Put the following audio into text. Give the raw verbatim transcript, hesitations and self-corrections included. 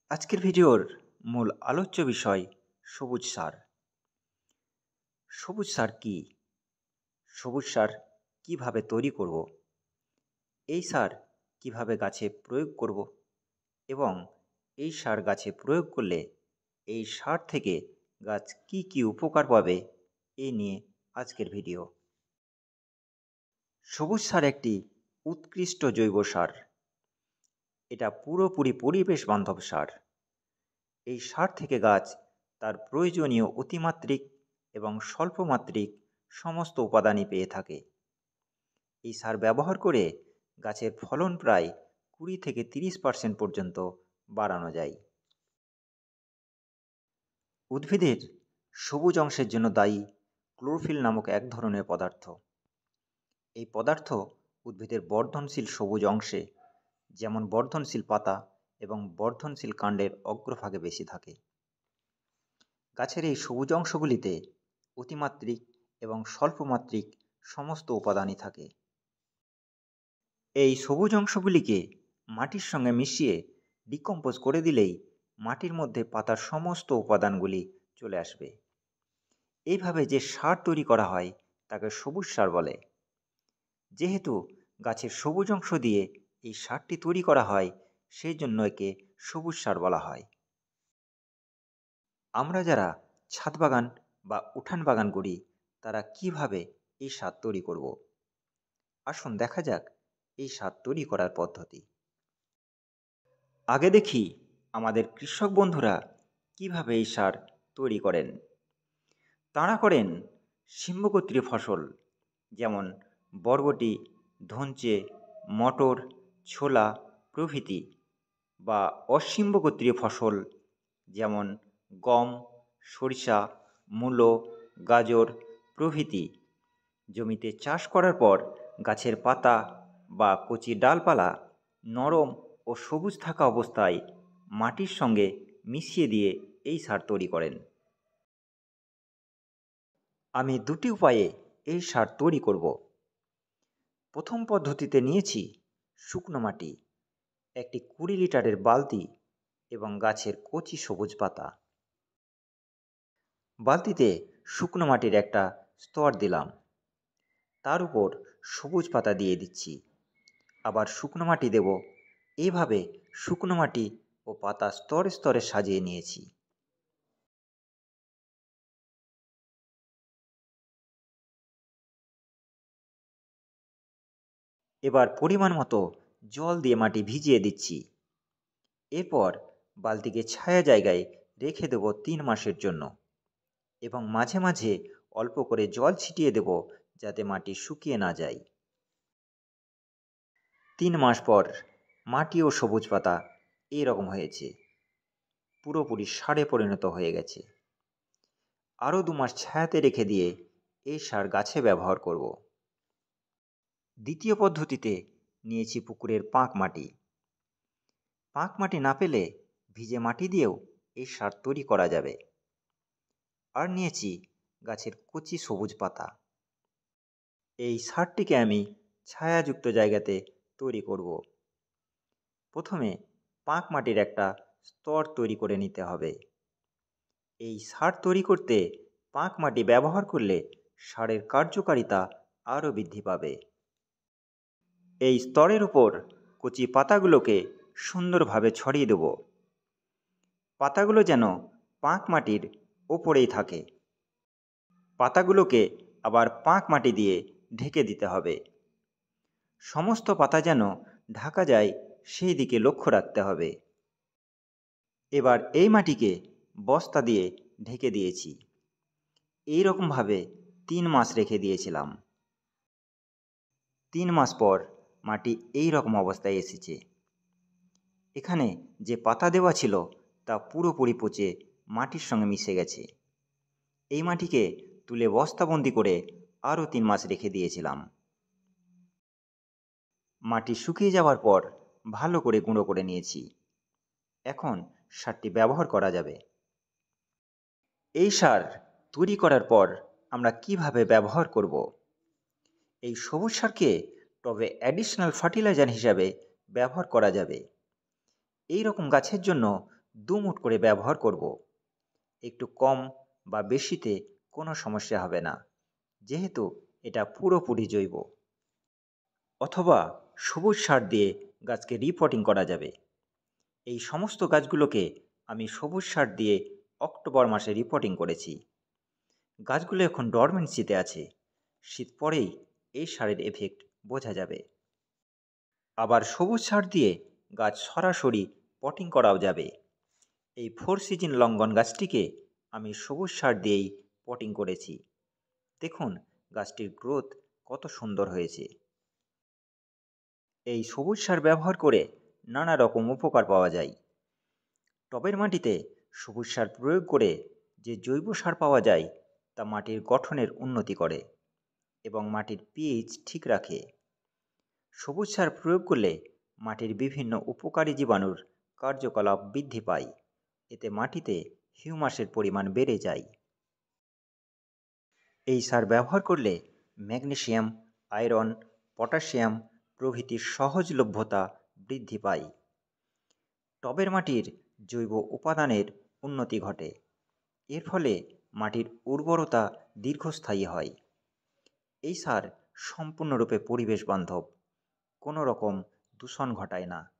আজকের ভিডিওর মূল আলোচ্য বিষয় সবুজ সার। সবুজ সার কি? সবুজ সার কিভাবে তৈরি করব? এই সার কিভাবে গাছে প্রয়োগ করব এবং এই সার গাছে প্রয়োগ করলে এই সার থেকে গাছ কি কি উপকার পাবে, এই নিয়ে আজকের ভিডিও। সবুজ সার একটি উৎকৃষ্ট জৈব সার। এটা পুরোপুরি পরিবেশ বান্ধব সার। এই সার থেকে গাছ তার প্রয়োজনীয় অতিমাত্রিক এবং স্বল্পমাত্রিক সমস্ত উপাদানই পেয়ে থাকে। এই সার ব্যবহার করে গাছের ফলন প্রায় কুড়ি থেকে তিরিশ পার্সেন্ট পর্যন্ত বাড়ানো যায়। উদ্ভিদের সবুজ অংশের জন্য দায়ী ক্লোরোফিল নামক এক ধরনের পদার্থ। এই পদার্থ উদ্ভিদের বর্ধনশীল সবুজ অংশে, যেমন বর্ধনশীল পাতা এবং বর্ধনশীল কাণ্ডের অগ্রভাগে বেশি থাকে। গাছের এই সবুজ অংশগুলিতে অতিমাত্রিক এবং স্বল্পমাত্রিক সমস্ত উপাদানই থাকে। এই সবুজ অংশগুলিকে মাটির সঙ্গে মিশিয়ে ডিকম্পোজ করে দিলেই মাটির মধ্যে পাতার সমস্ত উপাদানগুলি চলে আসবে। এইভাবে যে সার তৈরি করা হয় তাকে সবুজ সার বলে। যেহেতু গাছের সবুজ অংশ দিয়ে এই সারটি তৈরি করা হয়, সেই জন্য একে সবুজ সার বলা হয়। আমরা যারা ছাদ বাগান বা উঠান বাগান করি, তারা কিভাবে এই সার তৈরি করব? আসুন দেখা যাক এই সার তৈরি করার পদ্ধতি। আগে দেখি আমাদের কৃষক বন্ধুরা কিভাবে এই সার তৈরি করেন। তাঁরা করেন শিম্বগোত্রীয় ফসল, যেমন বরবটি, ধনচে, মটর, ছোলা প্রভৃতি, বা অশিম্বগোত্রীয় ফসল, যেমন গম, সরিষা, মূলো, গাজর প্রভৃতি। জমিতে চাষ করার পর গাছের পাতা বা কচি ডালপালা নরম ও সবুজ থাকা অবস্থায় মাটির সঙ্গে মিশিয়ে দিয়ে এই সার তৈরি করেন। আমি দুটি উপায়ে এই সার তৈরি করব। প্রথম পদ্ধতিতে নিয়েছি শুকনো মাটি, একটি কুড়ি লিটারের বালতি এবং গাছের কচি সবুজ পাতা। বালতিতে শুকনো মাটির একটা স্তর দিলাম, তার উপর সবুজ পাতা দিয়ে দিচ্ছি, আবার শুকনো মাটি দেব। এইভাবে শুকনো মাটি ও পাতা স্তরে স্তরে সাজিয়ে নিয়েছি। এবার পরিমাণ মতো জল দিয়ে মাটি ভিজিয়ে দিচ্ছি। এরপর বালতিকে ছায়া জায়গায় রেখে দেব তিন মাসের জন্য, এবং মাঝে মাঝে অল্প করে জল ছিটিয়ে দেব যাতে মাটি শুকিয়ে না যায়। তিন মাস পর মাটি ও সবুজ পাতা এইরকম হয়েছে, পুরোপুরি সারে পরিণত হয়ে গেছে। আরও দু মাস ছায়াতে রেখে দিয়ে এই সার গাছে ব্যবহার করব। দ্বিতীয় পদ্ধতিতে নিয়েছি পুকুরের পাঁক মাটি। পাঁক মাটি না পেলে ভিজে মাটি দিয়েও এই সার তৈরি করা যাবে। আর নিয়েছি গাছের কচি সবুজ পাতা। এই সারটিকে আমি ছায়াযুক্ত জায়গাতে তৈরি করব। প্রথমে পাঁক মাটির একটা স্তর তৈরি করে নিতে হবে। এই সার তৈরি করতে পাঁক মাটি ব্যবহার করলে সারের কার্যকারিতা আরও বৃদ্ধি পাবে। এই স্তরের উপর কচি পাতাগুলোকে সুন্দরভাবে ছড়িয়ে দেব। পাতাগুলো যেন পাঁক মাটির ওপরেই থাকে। পাতাগুলোকে আবার পাঁক মাটি দিয়ে ঢেকে দিতে হবে। সমস্ত পাতা যেন ঢাকা যায় সেই দিকে লক্ষ্য রাখতে হবে। এবার এই মাটিকে বস্তা দিয়ে ঢেকে দিয়েছি। এই রকমভাবে তিন মাস রেখে দিয়েছিলাম। তিন মাস পর মাটি এই রকম অবস্থায় এসেছে। এখানে যে পাতা দেওয়া ছিল তা পুরোপুরি পচে মাটির সঙ্গে মিশে গেছে। এই মাটিকে তুলে বস্তাবন্দি করে আরও তিন মাস রেখে দিয়েছিলাম। মাটি শুকিয়ে যাওয়ার পর ভালো করে গুঁড়ো করে নিয়েছি। এখন সারটি ব্যবহার করা যাবে। এই সার তৈরি করার পর আমরা কিভাবে ব্যবহার করব? এই সবুজ সারকে টবে অ্যাডিশনাল ফার্টিলাইজার হিসাবে ব্যবহার করা যাবে। এই রকম গাছের জন্য দু মুঠ করে ব্যবহার করব। একটু কম বা বেশিতে কোনো সমস্যা হবে না, যেহেতু এটা পুরোপুরি জৈব। অথবা সবুজ সার দিয়ে গাছকে রিপোর্টিং করা যাবে। এই সমস্ত গাছগুলোকে আমি সবুজ সার দিয়ে অক্টোবর মাসে রিপোর্টিং করেছি। গাছগুলো এখন ডরমেন্সিতে আছে, শীত পরেই এই সারের এফেক্ট বোঝা যাবে। আবার সবুজ সার দিয়ে গাছ সরাসরি পটিং করাও যাবে। এই ফোর সিজন লঙ্ঘন গাছটিকে আমি সবুজ সার দিয়েই পটিং করেছি। দেখুন গাছটির গ্রোথ কত সুন্দর হয়েছে। এই সবুজ সার ব্যবহার করে নানা রকম উপকার পাওয়া যায়। টবের মাটিতে সবুজ সার প্রয়োগ করে যে জৈব সার পাওয়া যায় তা মাটির গঠনের উন্নতি করে এবং মাটির পিএইচ ঠিক রাখে। সবুজ সার প্রয়োগ করলে মাটির বিভিন্ন উপকারী জীবাণুর কার্যকলাপ বৃদ্ধি পায়। এতে মাটিতে হিউমাসের পরিমাণ বেড়ে যায়। এই সার ব্যবহার করলে ম্যাগনেসিয়াম, আয়রন, পটাশিয়াম প্রভৃতির সহজলভ্যতা বৃদ্ধি পায়। টবের মাটির জৈব উপাদানের উন্নতি ঘটে। এর ফলে মাটির উর্বরতা দীর্ঘস্থায়ী হয়। এই সার সম্পূর্ণরূপে পরিবেশ বান্ধব, কোনো রকম দূষণ ঘটায় না।